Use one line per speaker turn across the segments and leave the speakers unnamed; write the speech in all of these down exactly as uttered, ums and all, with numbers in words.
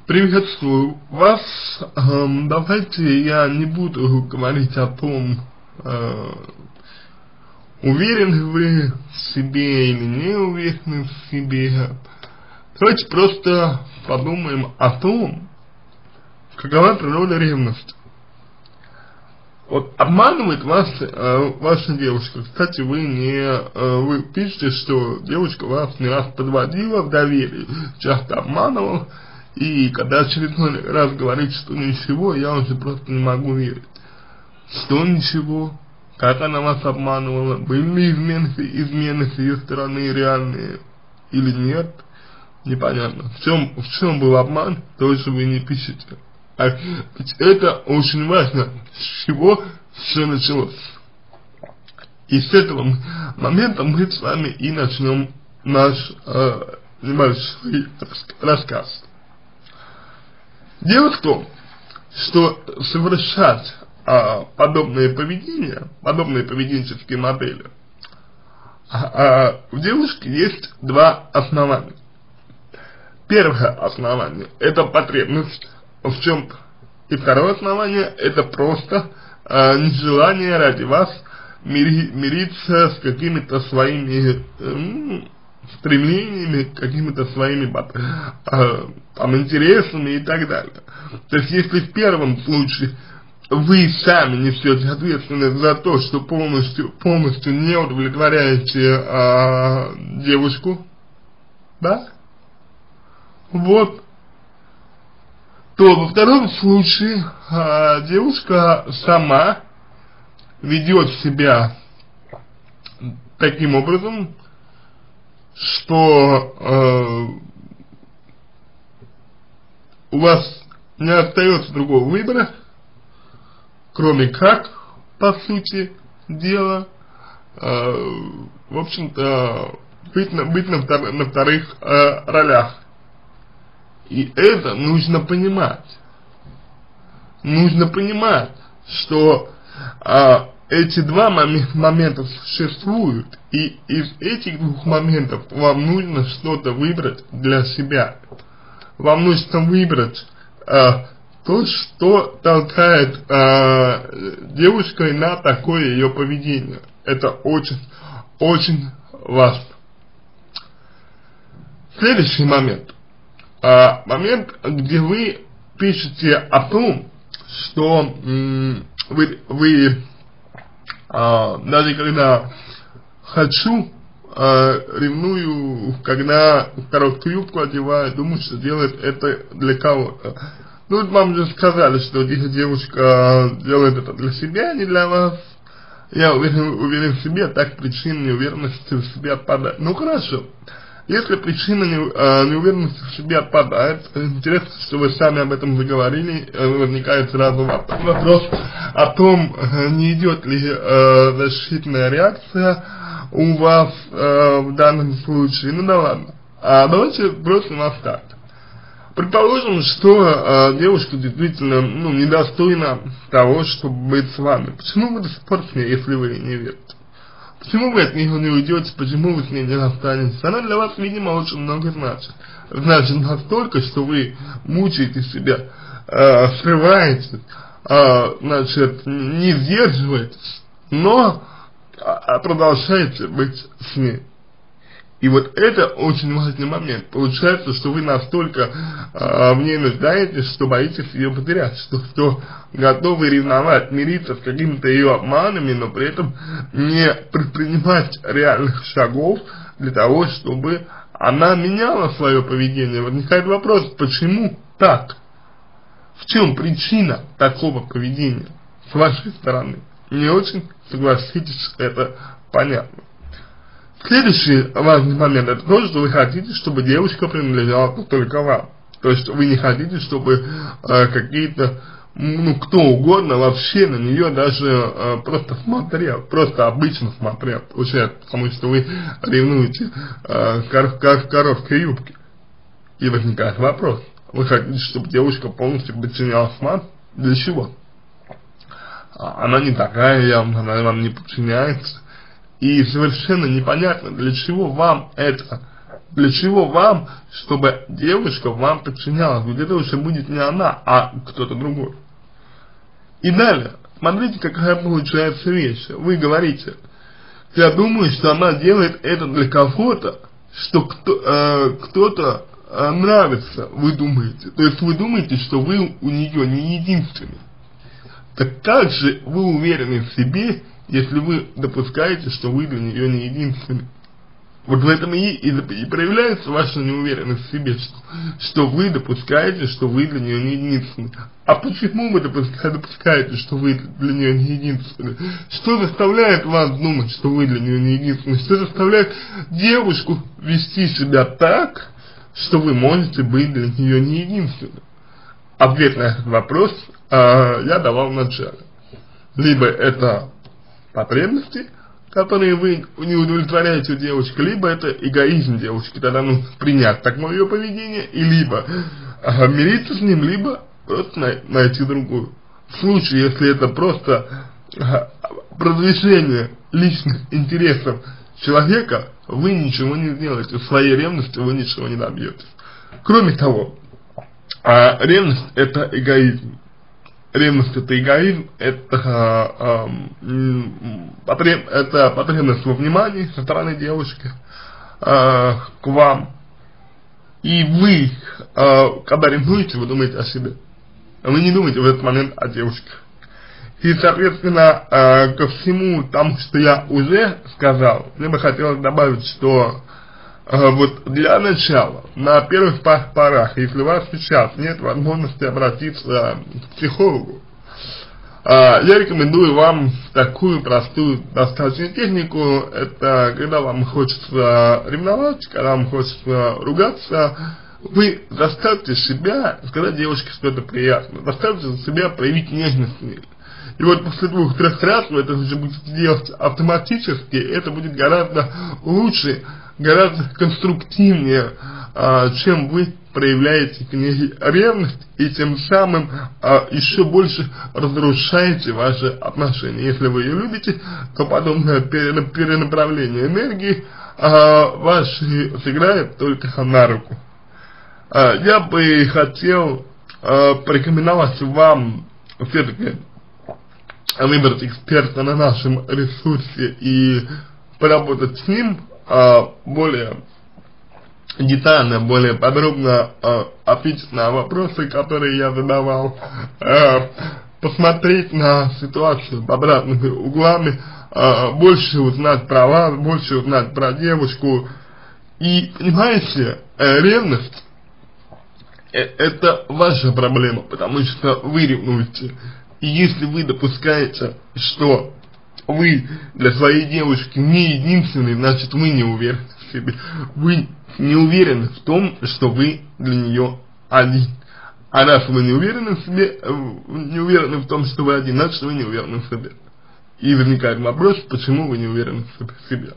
Приветствую вас. Эм, давайте я не буду говорить о том, э, уверены вы в себе или не уверены в себе. Давайте просто подумаем о том, какова природа ревности. Вот обманывает вас э, ваша девушка. Кстати, вы не э, вы пишете, что девушка вас не раз подводила в доверии, часто обманывала. И когда очередной раз говорит, что ничего, я уже просто не могу верить. Что ничего? Как она вас обманывала? Были ли измены, измены с ее стороны реальные или нет? Непонятно. В чем, в чем был обман, тоже вы не пишете. А ведь это очень важно, с чего все началось. И с этого момента мы с вами и начнем наш э, небольшой рассказ. Дело в том, что совершать а, подобное поведение, подобные поведенческие модели, а, а, в девушке есть два основания. Первое основание – это потребность в чем-то. И второе основание – это просто а, нежелание ради вас мири, мириться с какими-то своими м, стремлениями, какими-то своими э, там, интересами и так далее. То есть, если в первом случае вы сами несете ответственность за то, что полностью, полностью не удовлетворяете э, девушку, да, вот, то во втором случае э, девушка сама ведет себя таким образом, что э, у вас не остается другого выбора, кроме как, по сути дела, э, в общем-то, быть на, быть на, втор, на вторых э, ролях. И это нужно понимать. Нужно понимать, что э, эти два момента существуют, и из этих двух моментов вам нужно что-то выбрать для себя. Вам нужно выбрать э, то, что толкает э, девушкой на такое ее поведение. Это очень, очень важно. Следующий момент. Э, момент, где вы пишете о том, что м, вы... вы А, даже когда хочу, а, ревную, когда короткую юбку одеваю, думаю, что делает это для кого-то. Ну, вам же сказали, что девушка делает это для себя, а не для вас. Я уверен, уверен в себе, так причина неуверенности в себе отпадает. Ну, хорошо. Если причина неуверенности в себе отпадает, интересно, что вы сами об этом заговорили, возникает сразу вопрос о том, не идет ли э, защитная реакция у вас э, в данном случае. Ну да ладно. А давайте бросим вас так. Предположим, что э, девушка действительно ну, недостойна того, чтобы быть с вами. Почему вы до сих пор с ней, если вы не верите? Почему вы от нее не уйдете, почему вы с ней не расстанетесь? Она для вас, видимо, очень много значит. Значит настолько, что вы мучаете себя, э, срываетесь, э, значит, не сдерживаетесь, но э, продолжаете быть с ней. И вот это очень важный момент. Получается, что вы настолько э, в ней нуждаетесь, что боитесь ее потерять, что, что готовы ревновать, мириться с какими-то ее обманами, но при этом не предпринимать реальных шагов для того, чтобы она меняла свое поведение. Возникает вопрос, почему так? В чем причина такого поведения с вашей стороны? Не очень, согласитесь, это понятно. Следующий важный момент — это то, что вы хотите, чтобы девушка принадлежала только вам. То есть вы не хотите, чтобы э, какие-то, ну, кто угодно вообще на нее даже э, просто смотрел, просто обычно смотрел, получается, потому что вы ревнуете э, кор кор короткой юбки. И возникает вопрос, вы хотите, чтобы девушка полностью подчинялась вам? Для чего? Она не такая явно, она вам не подчиняется. И совершенно непонятно, для чего вам это Для чего вам, чтобы девушка вам подчинялась? Ведь это уже будет не она, а кто-то другой. И далее, смотрите, какая получается вещь. Вы говорите, я думаю, что она делает это для кого-то, что кто, э, кто-то э, нравится, вы думаете. То есть вы думаете, что вы у нее не единственный. Так как же вы уверены в себе, если вы допускаете, что вы для нее не единственный? Вот в этом и, и, и проявляется ваша неуверенность в себе, что, что вы допускаете, что вы для нее не единственный. А почему вы допускаете, допускаете, что вы для нее не единственный? Что заставляет вас думать, что вы для нее не единственный? Что заставляет девушку вести себя так, что вы можете быть для нее не единственным? Ответ на этот вопрос э, я давал в начале. Либо это потребности, которые вы не удовлетворяете у девушки, либо это эгоизм девушки, тогда нужно принять такое ее поведение, и либо ага, мириться с ним, либо просто най найти другую. В случае, если это просто ага, продвижение личных интересов человека, вы ничего не сделаете, в своей ревности вы ничего не добьетесь. Кроме того, а, ревность это эгоизм. Ревность это эгоизм, это, э, э, потреб, это потребность во внимании со стороны девушки э, к вам. И вы, э, когда ревнуете, вы думаете о себе. Вы не думаете в этот момент о девушке. И, соответственно, э, ко всему тому, что я уже сказал, мне бы хотелось добавить, что э, вот для начала, на первых порах, если у вас сейчас нет возможности обратиться к психологу, э, я рекомендую вам такую простую достаточно технику. Это когда вам хочется ревновать, когда вам хочется ругаться, вы заставьте себя сказать девушке что-то приятное, заставьте себя проявить нежность к ней. И вот после двух-трех раз вы это уже будете делать автоматически, это будет гораздо лучше, гораздо конструктивнее, а, чем вы проявляете к ней ревность, и тем самым а, еще больше разрушаете ваши отношения. Если вы ее любите, то подобное перенаправление энергии а, вашей сыграет только на руку. А, я бы хотел а, порекомендовать вам все-таки выбрать эксперта на нашем ресурсе и поработать с ним а, более детально, более подробно а, ответить на вопросы, которые я задавал, а, посмотреть на ситуацию под разными углами, а, больше узнать про вас, больше узнать про девушку. И, понимаете, ревность – это ваша проблема, потому что вы ревнуете. И если вы допускаете, что вы для своей девушки не единственный, значит вы не уверены в себе. Вы не уверены в том, что вы для нее один. А раз вы не уверены в себе, не уверены в том, что вы один, значит вы не уверены в себе. И возникает вопрос, почему вы не уверены в себе.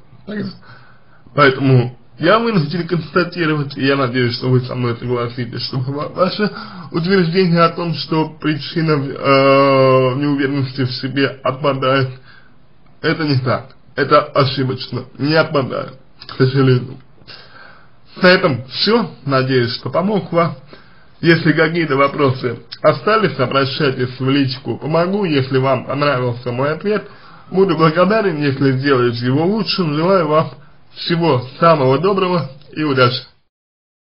Поэтому я вынужден констатировать, и я надеюсь, что вы со мной согласитесь, что ваше утверждение о том, что причина э, неуверенности в себе отпадает, это не так, это ошибочно, не отпадает, к сожалению. На этом все, надеюсь, что помог вам. Если какие-то вопросы остались, обращайтесь в личку, помогу. Если вам понравился мой ответ, буду благодарен, если сделаете его лучшим. Желаю вам всего самого доброго и удачи!